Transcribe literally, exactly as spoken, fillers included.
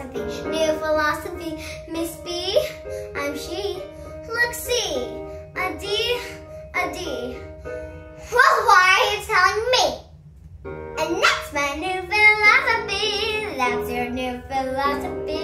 philosophy. New philosophy. Miss B, I'm she. Look, C, a D, a D. Well, why are you telling me? And that's my new philosophy. That's your new philosophy.